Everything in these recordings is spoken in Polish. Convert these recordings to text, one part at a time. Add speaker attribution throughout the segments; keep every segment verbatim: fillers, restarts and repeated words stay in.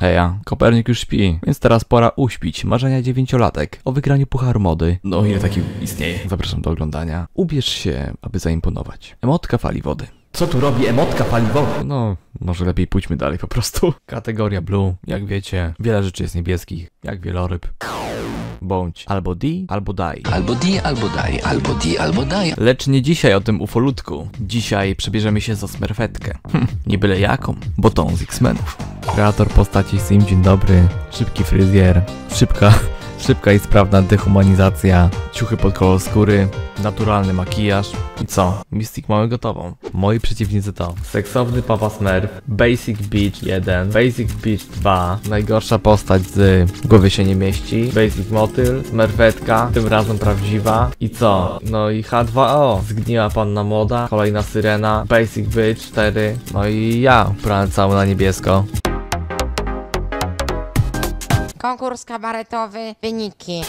Speaker 1: Heja, Kopernik już śpi, więc teraz pora uśpić marzenia dziewięciolatek o wygraniu pucharu mody. No ile taki istnieje. Zapraszam do oglądania. Ubierz się, aby zaimponować. Emotka fali wody.
Speaker 2: Co tu robi emotka fali wody?
Speaker 1: No, może lepiej pójdźmy dalej po prostu. Kategoria blue, jak wiecie, wiele rzeczy jest niebieskich, jak wieloryb. Bądź albo di, albo daj.
Speaker 2: Albo di, albo daj, albo di, albo daj.
Speaker 1: Lecz nie dzisiaj o tym ufolutku. Dzisiaj przebierzemy się za smerfetkę. Hm, nie byle jaką, bo tą z X-Menów. Kreator postaci Sim, dzień dobry. Szybki fryzjer, szybka, szybka i sprawna dehumanizacja, ciuchy pod kolor skóry, naturalny makijaż. I co? Mystic mamy gotową. Moi przeciwnicy to seksowny Papa Smurf, Basic Beach jeden, Basic Beach dwa, najgorsza postać z głowy się nie mieści, Basic Motyl, Smurfetka, tym razem prawdziwa. I co? No i H dwa O, zgniła panna moda, kolejna syrena, Basic Beach cztery, no i ja, ubrany cały na niebiesko.
Speaker 3: Konkurs kabaretowy, wyniki.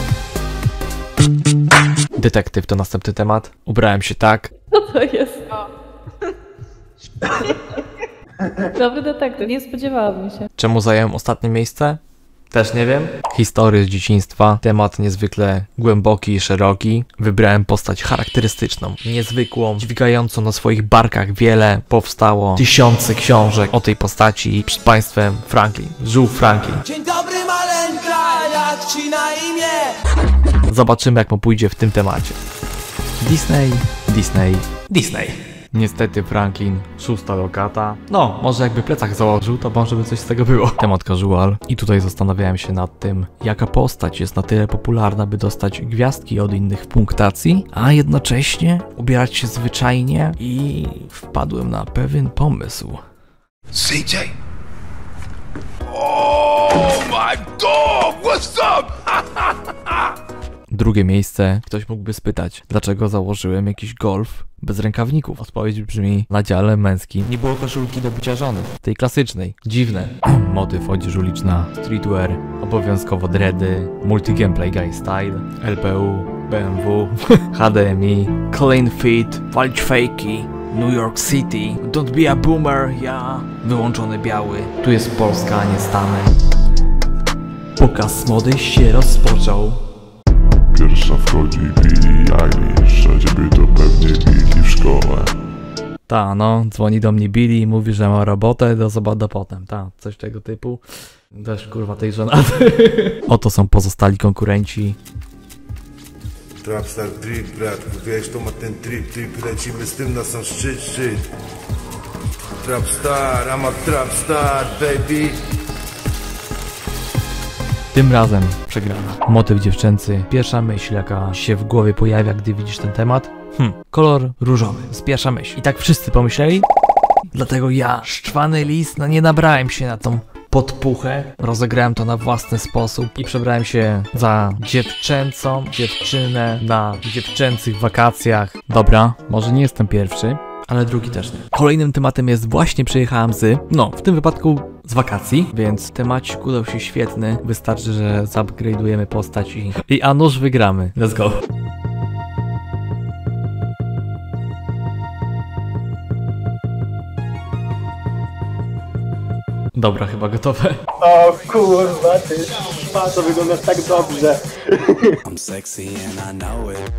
Speaker 1: Detektyw to następny temat. Ubrałem się tak.
Speaker 4: Co to jest? Dobry detektyw, nie spodziewałabym się.
Speaker 1: Czemu zająłem ostatnie miejsce? Też nie wiem. Historie z dzieciństwa. Temat niezwykle głęboki i szeroki. Wybrałem postać charakterystyczną, niezwykłą, dźwigającą na swoich barkach wiele. Powstało tysiące książek o tej postaci. Przed państwem Franklin. Żółw Franklin.
Speaker 5: Dzień dobry maleńka, jak ci na imię?
Speaker 1: Zobaczymy, jak mu pójdzie w tym temacie. Disney, Disney, Disney. Niestety Franklin, szósta lokata. No, może jakby plecak założył, to może by coś z tego było. Temat casual. I tutaj zastanawiałem się nad tym, jaka postać jest na tyle popularna, by dostać gwiazdki od innych w punktacji, a jednocześnie ubierać się zwyczajnie i wpadłem na pewien pomysł.
Speaker 6: C J! Oh my god, what's up?
Speaker 1: Drugie miejsce. Ktoś mógłby spytać, dlaczego założyłem jakiś golf bez rękawników? Odpowiedź brzmi, na dziale męskim nie było koszulki do bycia żony. Tej klasycznej. Dziwne. Motyw odzież uliczna, streetwear, obowiązkowo dready, multi-gameplay guy style, L P U, B M W, H D M I, clean fit, walić fejki, New York City, don't be a boomer, ja. Wyłączony biały. Tu jest Polska, a nie Stany. Pokaz mody się rozpoczął.
Speaker 7: Pierwsza wchodzi Billie Eilish, a ciebie to pewnie bili w szkole.
Speaker 1: Ta, no, dzwoni do mnie Billy i mówi, że ma robotę, do zobaczenia potem, ta, coś tego typu. Też kurwa tej żonaty. Oto są pozostali konkurenci.
Speaker 8: Trapstar trip, brat, wiesz, to ma ten trip, trip, lecimy z tym na sam szczyt, szczyt. Trapstar, I'm a trapstar, baby.
Speaker 1: Tym razem przegrana. Motyw dziewczęcy. Pierwsza myśl, jaka się w głowie pojawia, gdy widzisz ten temat. Hm, kolor różowy. Z pierwsza myśl. I tak wszyscy pomyśleli. Dlatego ja, szczwany lis, no nie nabrałem się na tą podpuchę. Rozegrałem to na własny sposób i przebrałem się za dziewczęcą dziewczynę na dziewczęcych wakacjach. Dobra, może nie jestem pierwszy, ale drugi też nie. Kolejnym tematem jest właśnie przyjechałem z, no w tym wypadku z wakacji, więc temacik udał się świetny. Wystarczy, że zupgrade'ujemy postać i, i a nuż wygramy. Let's go. Dobra, chyba gotowe.
Speaker 9: O kurwa, ty szma, to wyglądasz tak dobrze.
Speaker 5: I'm sexy and I know it.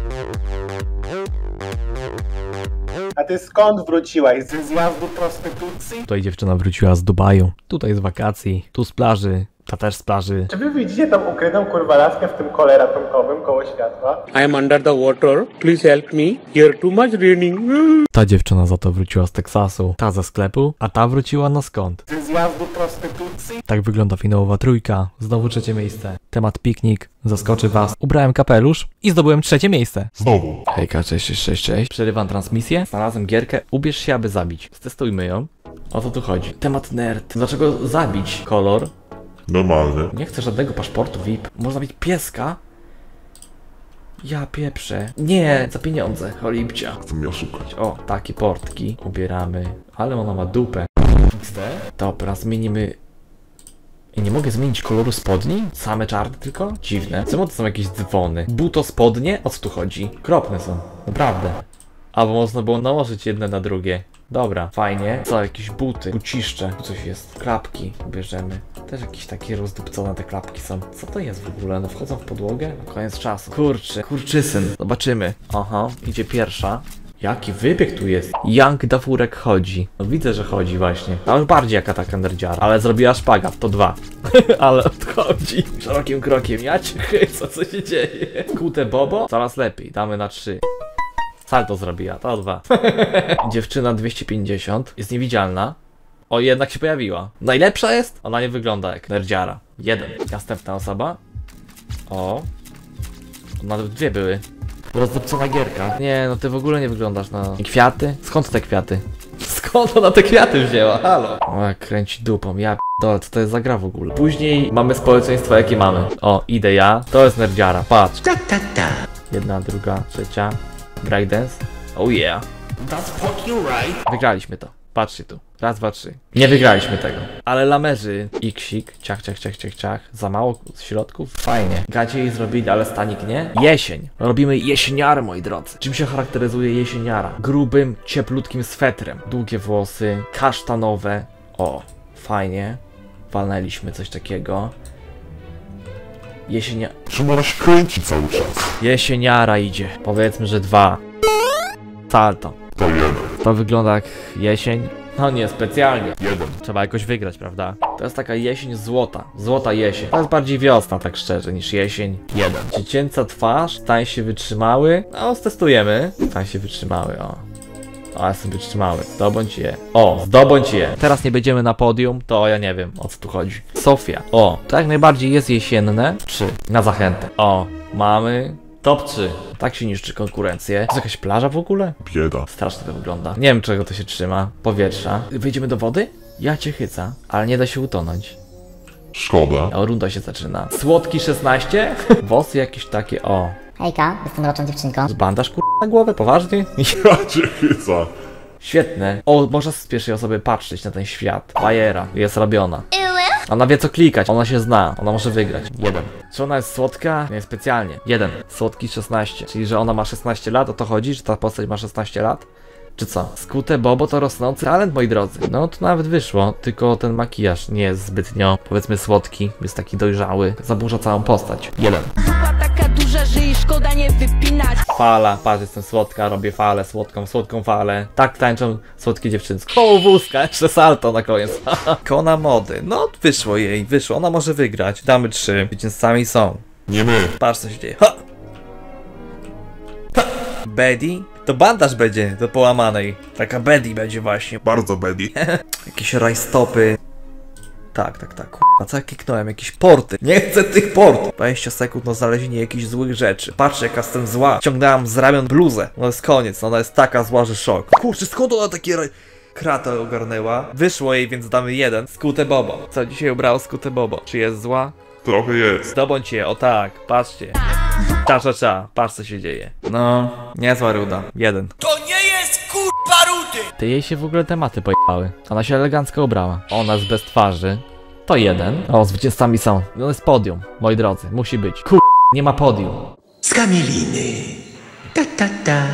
Speaker 9: A ty skąd wróciłaś? Ze zjazdu prostytucji?
Speaker 1: Tutaj dziewczyna wróciła z Dubaju, tutaj z wakacji, tu z plaży, ta też z plaży.
Speaker 9: Czy wy widzicie tą ukrytą kurwa laskę w tym kole ratunkowym koło światła?
Speaker 10: I am under the water. Please help me. Here too much raining.
Speaker 1: Ta dziewczyna za to wróciła z Teksasu, ta ze sklepu, a ta wróciła na skąd?
Speaker 9: Ze zjazdu prostytucji?
Speaker 1: Tak wygląda finałowa trójka, znowu trzecie miejsce. Temat piknik, zaskoczy was. Ubrałem kapelusz i zdobyłem trzecie miejsce.
Speaker 7: Znowu.
Speaker 1: Hejka, cześć, cześć, cześć, cześć. Przerywam transmisję, znalazłem gierkę, ubierz się, aby zabić. Stestujmy ją. O co tu chodzi? Temat nerd. Dlaczego zabić? Kolor.
Speaker 7: Normalny.
Speaker 1: Nie chcę żadnego paszportu V I P. Można mieć pieska? Ja pieprzę. Nie, za pieniądze, cholipcia.
Speaker 7: Chcę mnie oszukać.
Speaker 1: O, takie portki ubieramy. Ale ona ma dupę. X D? Dobra, zmienimy... I nie mogę zmienić koloru spodni? Same czarne tylko? Dziwne. Czemu to są jakieś dzwony? Buto spodnie? O co tu chodzi? Kropne są. Naprawdę. Albo można było nałożyć jedne na drugie. Dobra, fajnie. Co, jakieś buty, buciszcze. Tu coś jest. Klapki bierzemy. Też jakieś takie rozdupcone te klapki są. Co to jest w ogóle? No wchodzą w podłogę? Koniec czasu. Kurczę, kurczysyn. Zobaczymy. Aha, idzie pierwsza. Jaki wybieg tu jest? Young Dafurek chodzi. No widzę, że chodzi właśnie. A już bardziej jaka taka nerdziara. Ale zrobiła szpagat, to dwa. Ale odchodzi. Szerokim krokiem. Ja cię chycę, co się dzieje? Kute Bobo? Coraz lepiej. Damy na trzy. Salto zrobiła, to dwa. Dziewczyna dwieście pięćdziesiąt. Jest niewidzialna. O, jednak się pojawiła. Najlepsza jest? Ona nie wygląda jak nerdziara. Jeden. Następna osoba. O. Nawet dwie były. Rozdupcona gierka. Nie, no ty w ogóle nie wyglądasz na... I kwiaty? Skąd te kwiaty? Skąd ona te kwiaty wzięła? Halo? O, jak kręci dupą. Ja p***dolę, co to jest za gra w ogóle? Później mamy społeczeństwo, jakie mamy. O, idę ja. To jest nerdziara. Patrz.
Speaker 2: Ta, ta, ta.
Speaker 1: Jedna, druga, trzecia. Breakdance. Oh yeah.
Speaker 2: That's fucking right.
Speaker 1: Wygraliśmy to. Patrzcie tu. Raz, dwa, trzy. Nie wygraliśmy tego. Ale lamerzy. Iksik. Ciach, ciach, ciach, ciach, ciach. Za mało środków? Fajnie. Gacie jej zrobili, ale stanik nie. Jesień. Robimy jesieniarę, moi drodzy. Czym się charakteryzuje jesieniara? Grubym, cieplutkim swetrem. Długie włosy. Kasztanowe. O. Fajnie. Walnęliśmy coś takiego. Jesienia...
Speaker 7: Czemu ona się kręci cały czas?
Speaker 1: Jesieniara idzie. Powiedzmy, że dwa. Salto.
Speaker 7: To jeden.
Speaker 1: To wygląda jak jesień. No nie, specjalnie.
Speaker 7: Jeden.
Speaker 1: Trzeba jakoś wygrać, prawda? To jest taka jesień złota. Złota jesień. To jest bardziej wiosna, tak szczerze, niż jesień. Jeden. Dziecięca twarz. Stań się wytrzymały. No, stestujemy. Stań się wytrzymały, o. O, ja sobie wytrzymały. Zdobądź je. O, zdobądź je. Teraz nie będziemy na podium, to ja nie wiem, o co tu chodzi. Sofia. O, to jak najbardziej jest jesienne. Trzy. Na zachętę. O, mamy... Top trzy. Tak się niszczy konkurencję. To jest jakaś plaża w ogóle?
Speaker 7: Bieda.
Speaker 1: Strasznie to wygląda. Nie wiem, czego to się trzyma. Powietrza. Wyjdziemy do wody? Ja cię chyca, ale nie da się utonąć.
Speaker 7: Szkoda.
Speaker 1: O, runda się zaczyna. Słodki szesnaście? Włosy jakieś takie, o.
Speaker 11: Hejka, jestem roczną dziewczynką.
Speaker 1: Z bandaż kur... na głowę? Poważnie?
Speaker 7: Ja cię chyca.
Speaker 1: Świetne. O, można z pierwszej osoby patrzeć na ten świat. Bajera jest robiona. Ona wie co klikać, ona się zna, ona może wygrać. Jeden. Czy ona jest słodka? Nie, specjalnie. Jeden. Słodki szesnaście. Czyli, że ona ma szesnaście lat, o to chodzi? Że ta postać ma szesnaście lat? Czy co? Skute Bobo to rosnący talent, moi drodzy. No to nawet wyszło, tylko ten makijaż nie jest zbytnio, powiedzmy, słodki. Jest taki dojrzały. Zaburza całą postać. Jeden.
Speaker 5: Taka duża, że jej szkoda nie wypinać.
Speaker 1: Fala, patrz, jestem słodka, robię falę, słodką, słodką falę. Tak tańczą słodkie dziewczynki. Koło wózka, jeszcze salto na koniec. Kona mody, no wyszło jej, wyszło, ona może wygrać. Damy trzy, zwycięzcami są.
Speaker 7: Nie my.
Speaker 1: Patrz co się dzieje. Ha! Ha! Betty? To bandaż będzie do połamanej. Taka Betty będzie właśnie.
Speaker 7: Bardzo bedi.
Speaker 1: Jakieś rajstopy. Tak, tak, tak. Kurwa, co ja kliknąłem? Jakieś porty. Nie chcę tych portów. dwadzieścia sekund na znalezienie jakichś złych rzeczy. Patrzcie, jaka jestem zła. Ciągnęłam z ramion bluzę. No jest koniec. Ona jest taka zła, że szok. Kurczę, skąd ona takie raj... Kratę ogarnęła? Wyszło jej, więc damy jeden. Skute Bobo. Co dzisiaj ubrało Skute Bobo? Czy jest zła?
Speaker 7: Trochę jest.
Speaker 1: Zdobądź je, o tak. Patrzcie. Cza, cza, cza. Patrz co się dzieje. No, niezła ruda. Jeden.
Speaker 5: To nie jest kurwa rudy.
Speaker 1: Ty jej się w ogóle tematy pojebały. Ona się elegancko ubrała. Ona jest bez twarzy. To jeden. O, zwycięzcami są. No jest podium, moi drodzy. Musi być. Kur... nie ma podium.
Speaker 2: Z kamieliny. Ta, ta, ta.